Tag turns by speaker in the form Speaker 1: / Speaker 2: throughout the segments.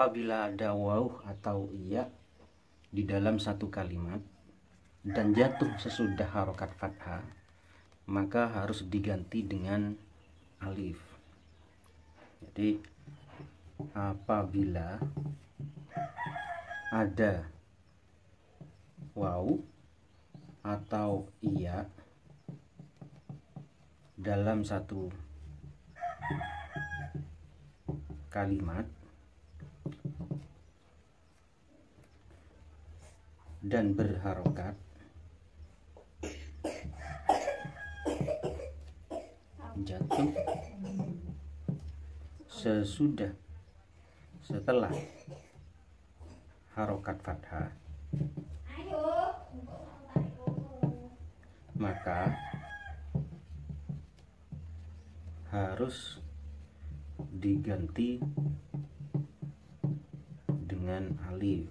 Speaker 1: apabila ada waw atau iya di dalam satu kalimat dan jatuh sesudah harokat fathah, maka harus diganti dengan alif. Jadi apabila ada waw atau iya dalam satu kalimat dan berharokat jatuh setelah harokat fathah, maka harus diganti dengan alif.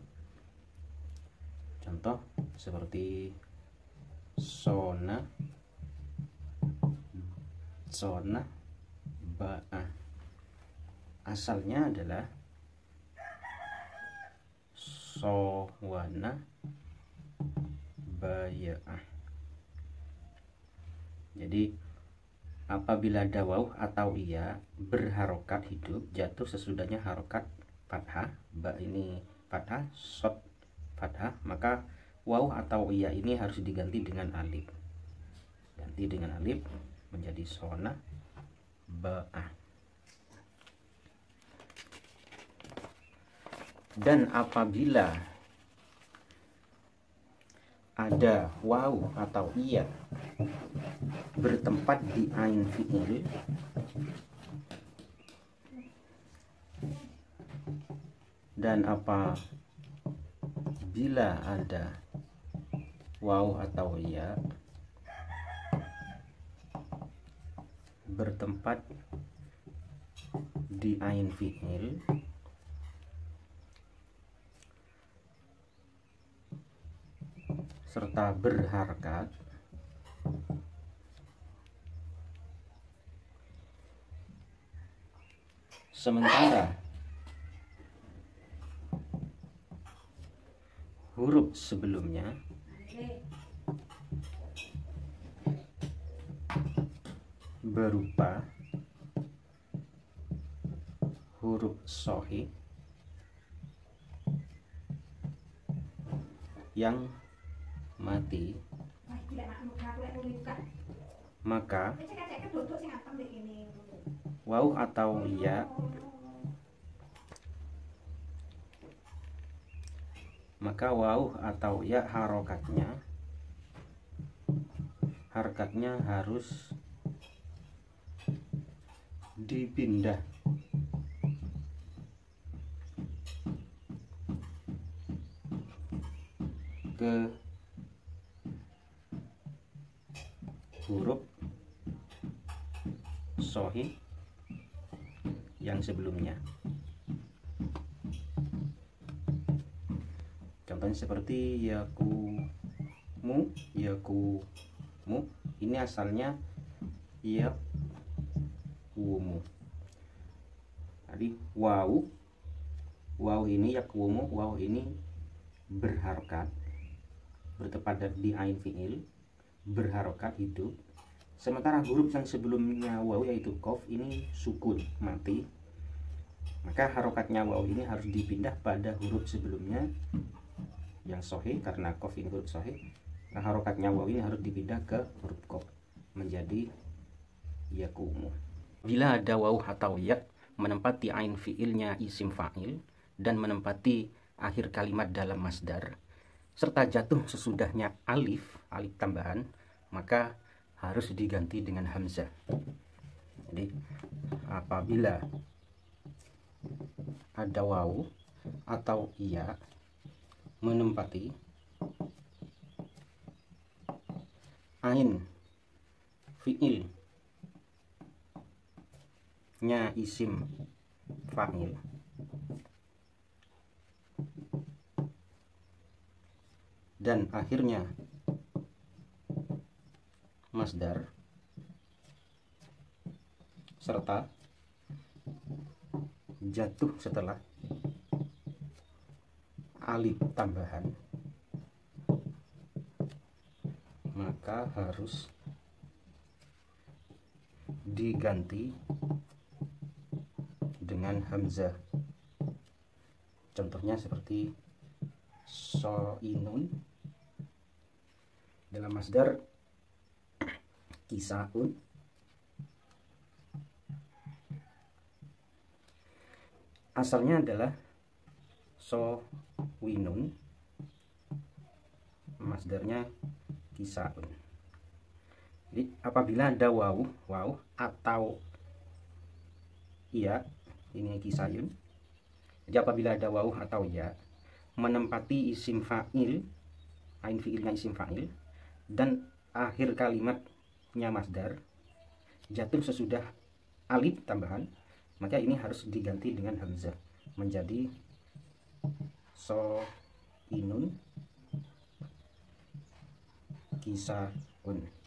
Speaker 1: Contoh seperti sona, ba'ah. Asalnya adalah sowana, baya'ah. Jadi apabila ada waw atau iya berharokat hidup jatuh sesudahnya harokat fathah, ba ini fathah, sod fathah, maka waw atau iya ini harus diganti dengan alif. Ganti dengan alif menjadi sona, ba'ah. Dan apabila ada waw atau iya bertempat di ain fi'il dan apabila ada waw atau iya bertempat di ain fi'il serta berharkat, sementara huruf sebelumnya berupa huruf shahih yang mati, maka waw atau ya harokatnya harus dipindah ke huruf shahih yang sebelumnya. Contohnya seperti yakumu. Ini asalnya yakumu. Tadi waw ini yakumu, waw ini berharokat bertempat di ain fi'il, berharokat hidup, sementara huruf yang sebelumnya waw yaitu qaf ini sukun mati, maka harokatnya waw ini harus dipindah pada huruf sebelumnya yang shahih karena qaf ini huruf shahih. Nah, harokatnya waw ini harus dipindah ke huruf qaf menjadi yakumu. Bila ada waw atau ya menempati ain fi'ilnya isim fa'il dan menempati akhir kalimat dalam masdar serta jatuh sesudahnya alif tambahan, maka harus diganti dengan hamzah. Jadi apabila ada waw atau iya menempati ain fi'il nya isim fa'il dan akhirnya masdar serta jatuh setelah alif tambahan, maka harus diganti dengan hamzah. Contohnya seperti soinun dalam masdar kisaun, asalnya adalah sowinun, masdarnya kisaun. Jadi apabila ada waw atau ya, ini kisayun. Jadi apabila ada waw atau ya menempati isim fa'il, ain fi'ilnya isim fa'il, dan akhir kalimatnya masdar jatuh sesudah alif tambahan, maka ini harus diganti dengan hamzah menjadi soinun kisaun.